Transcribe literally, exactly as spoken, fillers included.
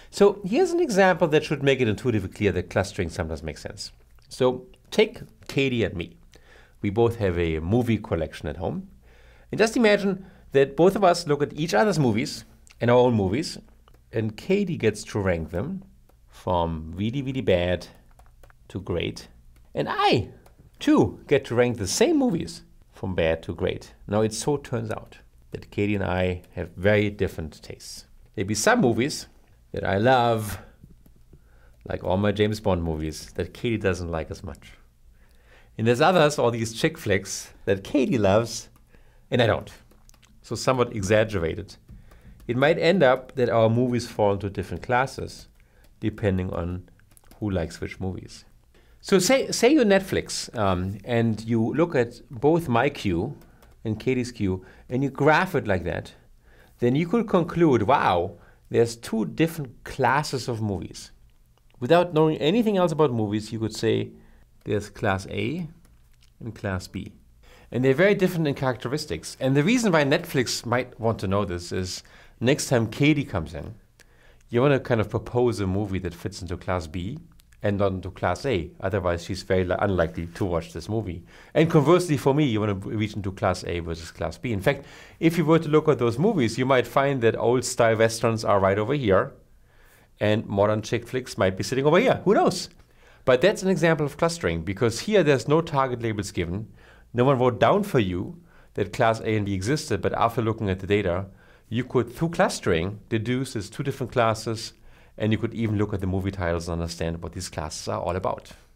So here's an example that should make it intuitively clear that clustering sometimes makes sense. So take Katie and me. We both have a movie collection at home. And just imagine that both of us look at each other's movies and our own movies, and Katie gets to rank them from really, really bad to great. And I, too, get to rank the same movies from bad to great. Now, it so turns out that Katie and I have very different tastes. There'll be some movies that I love, like all my James Bond movies, that Katie doesn't like as much. And there's others, all these chick flicks, that Katie loves, and I don't. So somewhat exaggerated. It might end up that our movies fall into different classes, depending on who likes which movies. So say, say you're Netflix, um, and you look at both my queue and Katie's queue, and you graph it like that, then you could conclude, wow, there's two different classes of movies. Without knowing anything else about movies, you could say there's class A and class B. And they're very different in characteristics. And the reason why Netflix might want to know this is next time Katie comes in, you want to kind of propose a movie that fits into class B and not into class A. Otherwise, she's very unlikely to watch this movie. And conversely, for me, you want to reach into class A versus class B. In fact, if you were to look at those movies, you might find that old-style westerns are right over here, and modern chick flicks might be sitting over here. Who knows? But that's an example of clustering, because here there's no target labels given. No one wrote down for you that class A and B existed, but after looking at the data, you could, through clustering, deduce there's two different classes, and you could even look at the movie titles and understand what these classes are all about.